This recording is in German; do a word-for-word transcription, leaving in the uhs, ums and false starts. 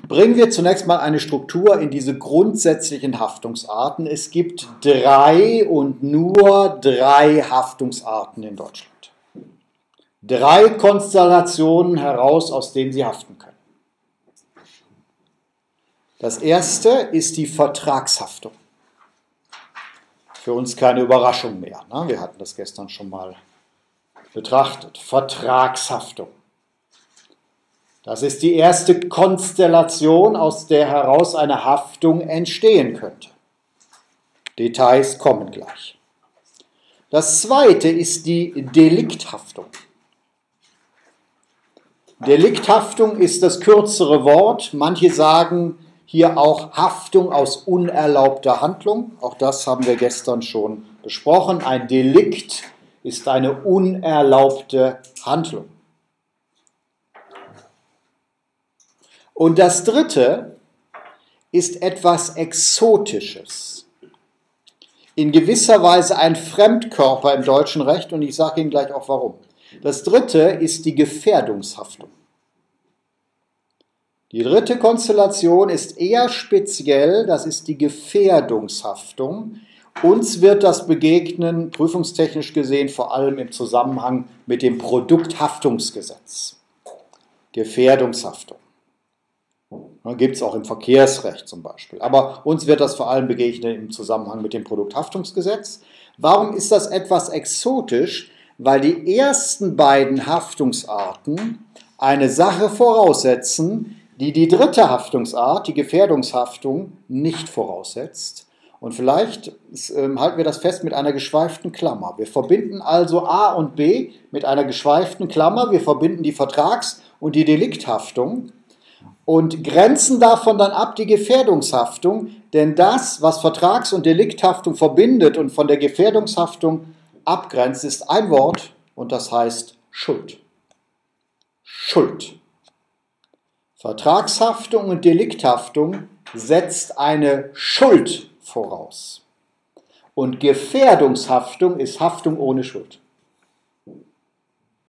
Bringen wir zunächst mal eine Struktur in diese grundsätzlichen Haftungsarten. Es gibt drei und nur drei Haftungsarten in Deutschland. Drei Konstellationen heraus, aus denen Sie haften können. Das erste ist die Vertragshaftung. Für uns keine Überraschung mehr, ne? Wir hatten das gestern schon mal betrachtet. Vertragshaftung. Das ist die erste Konstellation, aus der heraus eine Haftung entstehen könnte. Details kommen gleich. Das zweite ist die Delikthaftung. Delikthaftung ist das kürzere Wort. Manche sagen hier auch Haftung aus unerlaubter Handlung. Auch das haben wir gestern schon besprochen. Ein Delikt ist eine unerlaubte Handlung. Und das dritte ist etwas Exotisches. In gewisser Weise ein Fremdkörper im deutschen Recht, und ich sage Ihnen gleich auch warum. Das dritte ist die Gefährdungshaftung. Die dritte Konstellation ist eher speziell, das ist die Gefährdungshaftung. Uns wird das begegnen, prüfungstechnisch gesehen, vor allem im Zusammenhang mit dem Produkthaftungsgesetz. Gefährdungshaftung. Gibt es auch im Verkehrsrecht zum Beispiel. Aber uns wird das vor allem begegnen im Zusammenhang mit dem Produkthaftungsgesetz. Warum ist das etwas exotisch? Weil die ersten beiden Haftungsarten eine Sache voraussetzen, die die dritte Haftungsart, die Gefährdungshaftung, nicht voraussetzt. Und vielleicht äh, halten wir das fest mit einer geschweiften Klammer. Wir verbinden also A und B mit einer geschweiften Klammer. Wir verbinden die Vertrags- und die Delikthaftung und grenzen davon dann ab die Gefährdungshaftung. Denn das, was Vertrags- und Delikthaftung verbindet und von der Gefährdungshaftung abgrenzt, ist ein Wort und das heißt Schuld. Schuld. Vertragshaftung und Delikthaftung setzt eine Schuld voraus. Und Gefährdungshaftung ist Haftung ohne Schuld.